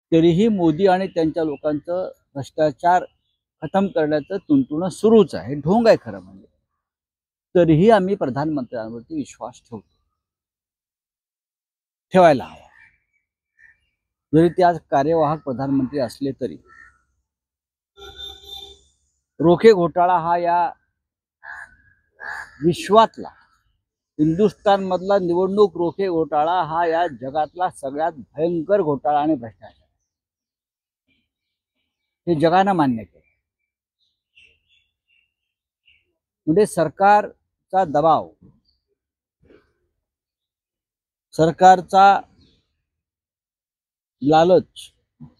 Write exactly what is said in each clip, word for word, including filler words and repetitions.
तरीही मोदी आणि त्यांच्या लोकांचं भ्रष्टाचार खतम करण्याचं तुंतुणं सुरूच आहे, ढोंग आहे खरं म्हणजे. तरीही आम्ही प्रधानमंत्र्यांवरती विश्वास ठेवतो, ठेवायला हवा. जरी ते आज कार्यवाहक प्रधानमंत्री असले तरी रोखे घोटाळा हा या विश्वातला, हिंदुस्थान मधला निवडणूक रोखे घोटाळा हा या जगातला सगळ्यात भयंकर घोटाळा आणि भ्रष्टाचार हे जगानं मान्य केलं. म्हणजे सरकारचा दबाव, सरकारचा लालच,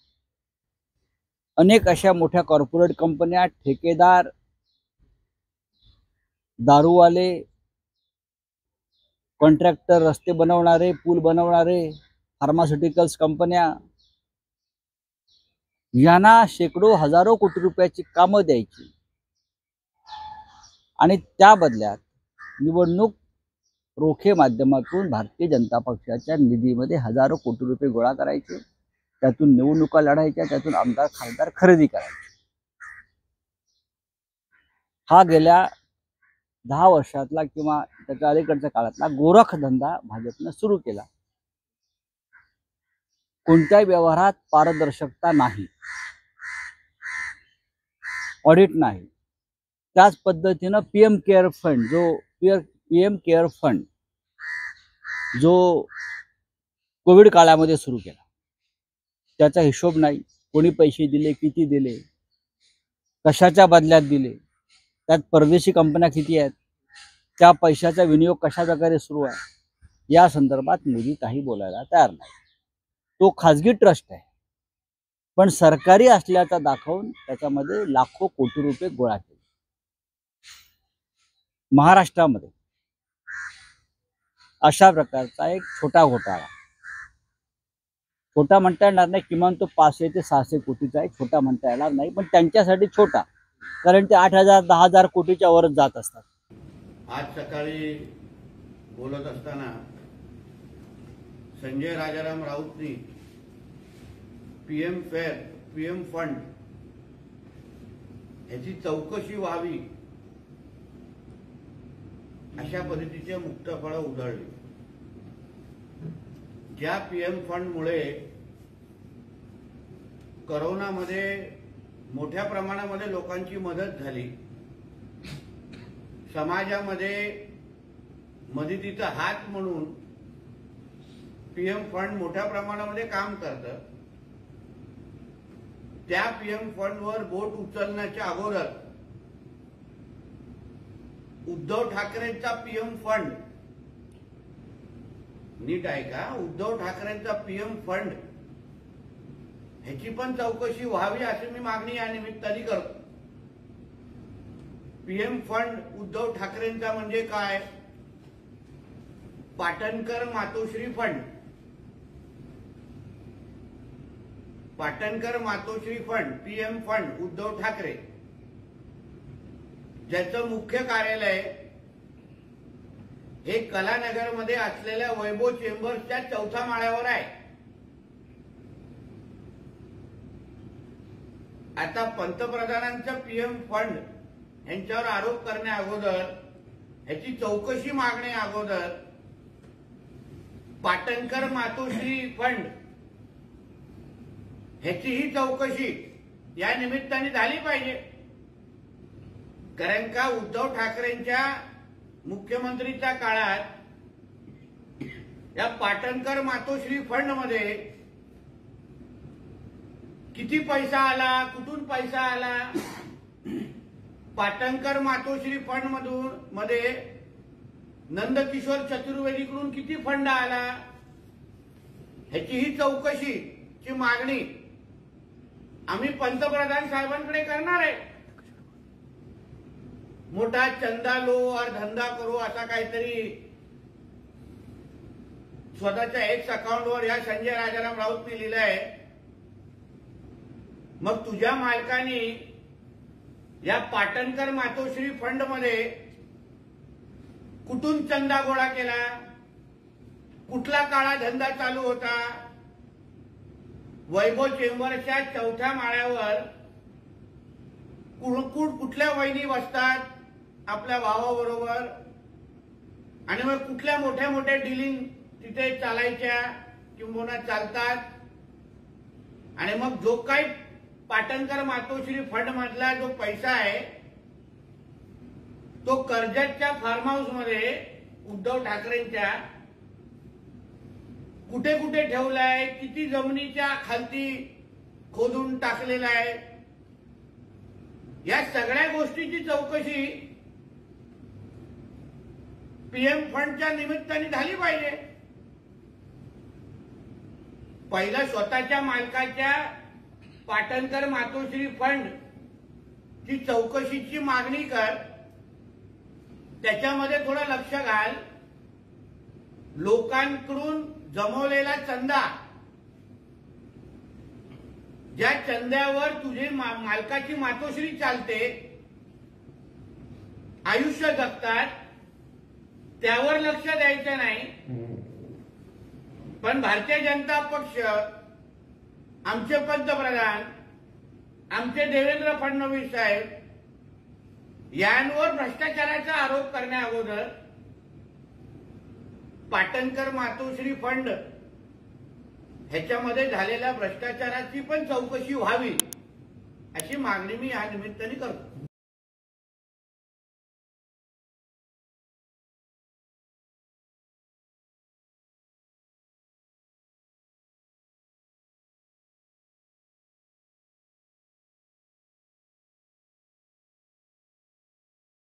अनेक अशा मोठ्या कॉर्पोरेट कंपन्या, ठेकेदार, दारूवाले, कॉन्ट्रॅक्टर, रस्ते बनवणारे, पूल बनवणारे, फार्मास्युटिकल्स कंपन्या यांना शेकडो हजारो कोटी रुपयाची कामं द्यायची आणि त्या बदल्यात निवडणूक रोखे माध्यमातून भारतीय जनता पक्षाच्या निधीमध्ये हजारो कोटी रुपये गोळा करायचे, त्यातून निवडणुका लढायच्या, त्यातून आमदार खासदार खरेदी करायचे. हा गेल्या दहा वर्षातला किंवा त्याच्या अलीकडच्या काळातला गोरखधंदा भाजपने सुरू केला. कोणत्याही व्यवहारात पारदर्शकता नाही, ऑडिट नाही. त्याच पद्धतीनं पीएम केअर फंड जो पीएम केअर फंड जो कोविड काळामध्ये सुरू केला, त्याचा हिशोब नाही. कोणी पैसे दिले, किती दिले, कशाच्या बदल्यात दिले, त्यात परदेशी कंपन्या किती आहेत, त्या पैशाचा विनियोग कशा प्रकारे सुरू आहे, या संदर्भात मोदी काही बोलायला तयार नाही. तो खाजगी ट्रस्ट आहे, पण सरकारी असल्याचा दाखवून त्याच्यामध्ये लाखो कोटी रुपये गोळा केले. महाराष्ट्रामध्ये अशा प्रकारचा एक छोटा घोटाळा, छोटा म्हणता येणार नाही, किमान तो पाचशे ते सहाशे कोटीचा एक छोटा म्हणता येणार नाही, पण त्यांच्यासाठी छोटा, कारण ते आठ हजार दहा हजार कोटीच्या वरच जात असतात. आज सकाळी बोलत असताना संजय राजाराम राऊतनी पीएम फेअर पीएम फंड याची चौकशी व्हावी अशा पद्धतीचे मुक्तफळं उधळली. ज्या पीएम फंडमुळे करोनामध्ये मोठ्या प्रमाणामध्ये लोकांची मदत झाली, समाजामध्ये मदतीचा हात म्हणून पीएम फंड मोठ्या प्रमाणामध्ये काम करतं, त्या पीएम फंडवर बोट उचलण्याच्या अगोदर उद्धव ठाकरेंचा पीएम फंड, नीट आहे का, उद्धव ठाकरेंचा पीएम फंड ह्याची पण चौकशी व्हावी अशी मी मागणी या निमित्ताने करतो. पीएम फंड उद्धव ठाकरेंचा म्हणजे काय? Patankar Matoshree fund, Patankar Matoshree fund PM fund Uddhav Thackeray, ज्याचं मुख्य कार्यालय हे कलानगर मध्ये असलेल्या वैभव चेंबर्सच्या चौथ्या माळ्यावर आहे. आता पंतप्रधानांचं पीएम फंड यांच्यावर आरोप करण्या अगोदर, ह्याची चौकशी मागण्या अगोदर पाटणकर मातोश्री फंड ह्याचीही चौकशी या निमित्ताने झाली पाहिजे. कारण का उद्धव ठाकरेंच्या मुख्यमंत्रीच्या काळात या पाटणकर मातोश्री फंड मध्ये किती पैसा आला, कुठून पैसा आला, पाटणकर मातोश्री फंड मधून मध्ये नंदकिशोर चतुर्वेदीकडून किती फंड आला, ह्याचीही चौकशीची मागणी आम्ही पंतप्रधान साहेबांकडे करणार आहे. मोठा चंदा लो और धंदा करो असा काहीतरी स्वतःच्या एक्स अकाउंटवर या संजय राजाराम राऊतने लिहिलंय. मग तुझ्या मालकाने या पाटणकर मातोश्री फंड मध्ये कुठून चंदा गोळा केला, कुठला काळा धंदा चालू होता, वैभव चेंबरच्या चौथ्या माळ्यावर कुठं कुठल्या वहिनी बसतात आपल्या भावाबरोबर आणि मग कुठल्या मोठ्या मोठ्या डिलिंग तिथे चालायच्या किंबहुना चालतात आणि मग जो काही पाटणकर मातोश्री फंड मधला जो पैसा आहे तो कर्जतच्या फार्म हाऊस मध्ये उद्धव ठाकरेंच्या कुठे कुठे ठेवलाय, किती जमिनीच्या खालती खोदून टाकलेला आहे, या सगळ्या गोष्टीची चौकशी पीएम फंडच्या निमित्ताने झाली पाहिजे. पहिला स्वतःच्या मालकाच्या पाटणकर मातोश्री फंड ची चौकशीची मागणी कर, त्याच्यामध्ये थोडं लक्ष घाल. लोकांकडून जमवलेला चंदा, ज्या चंद्यावर तुझी मालकाची मातोश्री चालते, आयुष्य जगतात, त्यावर लक्ष द्यायचं नाही. पण भारतीय जनता पक्ष, आमचे पंतप्रधान, आमचे देवेंद्र फडणवीस साहेब यांवर भ्रष्टाचाराचा आरोप करण्या अगोदर पाटणकर मातोश्री फंड ह्याच्यामध्ये झालेल्या भ्रष्टाचाराची पण चौकशी व्हावी अशी मागणी मी या निमित्ताने करतो.